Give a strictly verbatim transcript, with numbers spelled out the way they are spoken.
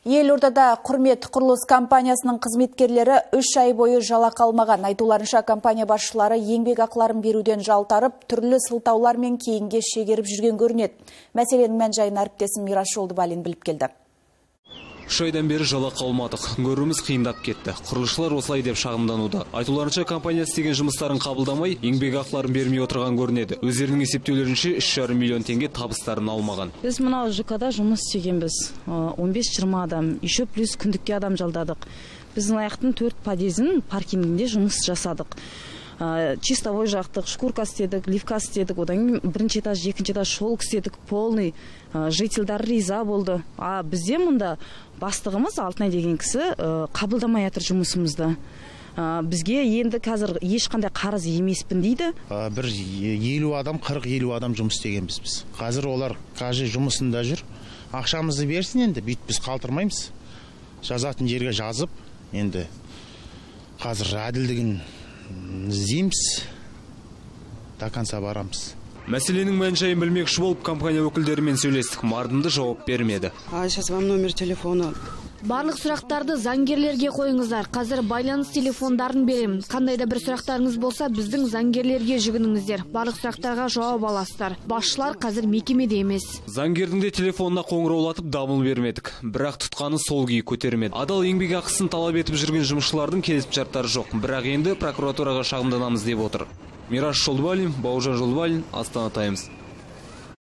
Елордада Құрмет құрылыс компаниясының қызметкерлері үш ай бойы жалақы алмаған. Айтуларынша компания басшылары еңбек ақыларын беруден жалтарып, түрлі сылтаулар мен кейінге шегеріп жүрген көрінеді. Мәселенің мән-жайын әріптесім Мираш Жолдыбалин біліп келді. Үш айдан бері жалақы алмадық. Көріміз қиындап кетті. Құрылысшылар осылай деп шағымдануда. Айтуларынша компания істеген жұмыстарын қабылдамай, еңбек ақыларын бермей отырған көрінеді. Өздерінің есептеулерінше үш жарым миллион теңге табыстарын алмаған. Біз мынау ЖК-да жұмыс істегенбіз. он бес жиырма адам, еще плюс күндікке адам жалдадық. Біздің аяқтың төрт подъездінің паркингінде жұмыс жасадық. Чистовой жақтық, шкурка істедік, ливка істедік, одан бірінші этаж, екінші этаж шолк істедік, полный. Жительдар риза болды. А бізде мұнда бастығымыз Алтынай деген кісі қабылдамай жатыр жұмысымызды. Бізге енді қазір ешқандай қарыз емеспін дейді. Бір елу адам, қырық елу адам жұмыс істегенбіз біз. Қазір олар кажы жұмысында жүр. Ақшамызды берсін енді, бүйт біз қалтырмаймыз. Жазатын жерге жазып, енді қазір әділдігін іздейміз, до конца барамыз. Мәселенің мән-жайын білмекші болып компания өкілдерімен сөйлестік, мардымды жауап бермеді. А сейчас вам номер телефона. Барлық сұрақтарды заңгерлерге қойыңыздар. Қазір байланыс телефондарын беремін. Қандай да бір сұрақтарыңыз болса, біздің заңгерлерге жүгініңіздер. Барлық сұрақтарға жауап аласыздар. Басшылар қазір мекемеде емес. Заңгердің де телефонына қоңыраулатып дабыл бермедік. Бірақ тұтқаны сол күйі көтермеді. Адал еңбек ақысын талап етіп жүрген жұмысшылардың келісімшарттары жоқ. Бірақ енді прокуратураға шағымданамыз деп отыр. Мираш Жолдыбалин, Бауыржан Жолдыбалин, Астана Таймс.